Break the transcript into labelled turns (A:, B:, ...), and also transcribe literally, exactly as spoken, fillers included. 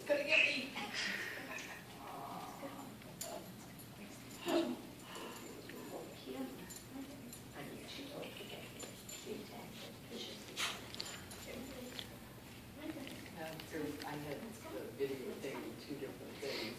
A: gonna get me. I had the video thing with two different things.